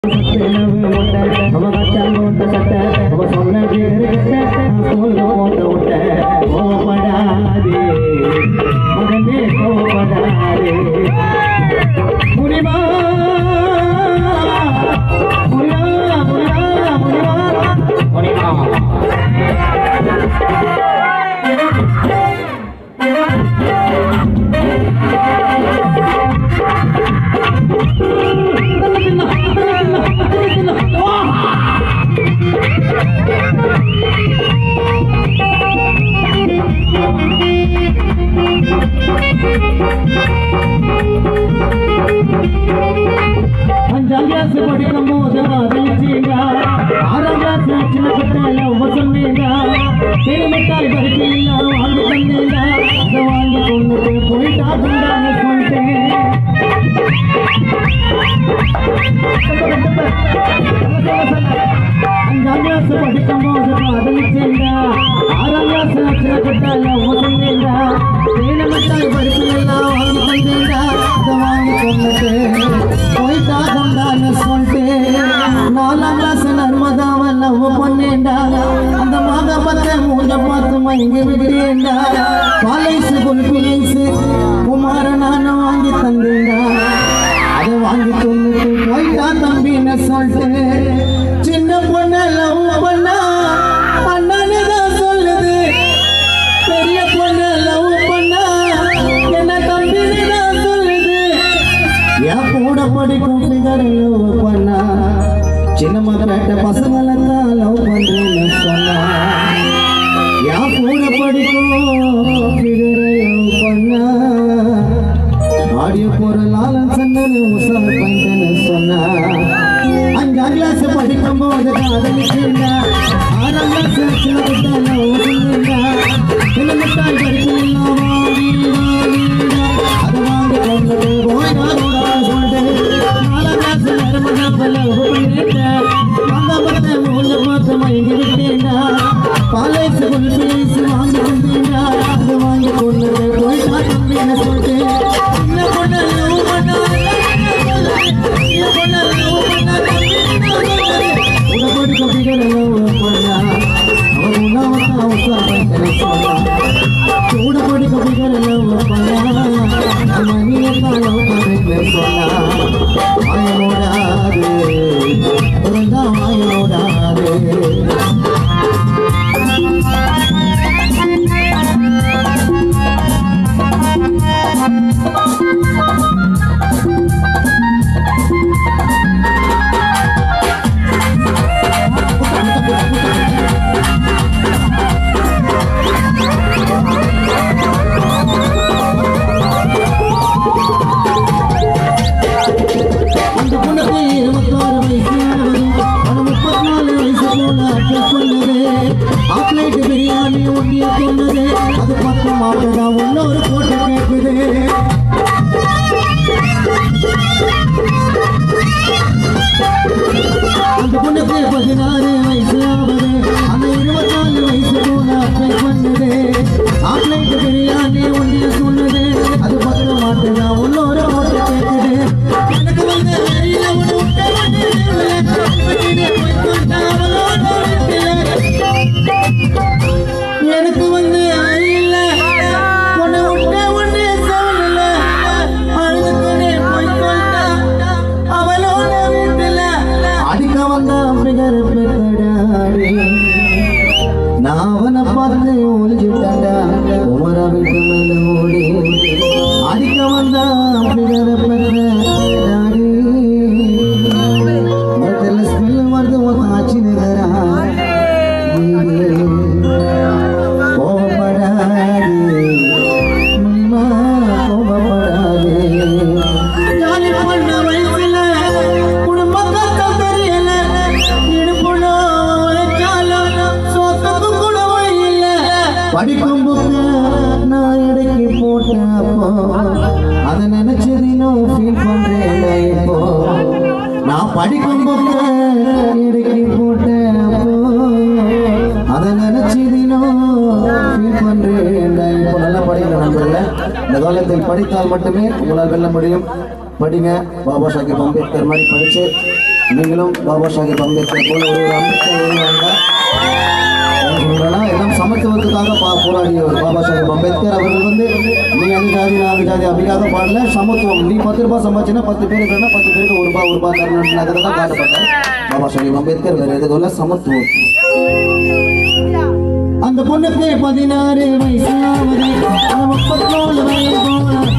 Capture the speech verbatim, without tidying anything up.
படித்தால் மட்டுமே உங்களால் வெல்ல முடியும். படிங்க, பாபா சாஹேப் அம்பேத்கர் மாதிரி படிச்சு நீங்களும் பாபா சாஹேப் அம்பேத்கர் போல ஒரு அம்பேத்கர் எல்லாம் சமத்துவத்துக்காக பா போராடியவர் பாபா சாஹேப் அம்பேத்கர் அவர்கள் வந்து நீ அந்த ஜாதி நாலு ஜாதி அப்படிக்காக பாடல சமத்துவம் நீ பத்து ரூபாய் சம்பாதிச்சுன்னா பத்து பேருக்கு வேணா பத்து பேருக்கு ஒரு ரூபாய் ஒரு ரூபாய் தரணும் அதை தான் பாடப்பட்டார் பாபா சாஹேப் அம்பேத்கர் வேற எதுவும் சமத்துவம். அந்த பொண்ணுக்கு பதினாறு வயசு முப்பத்தி நாலு வயசு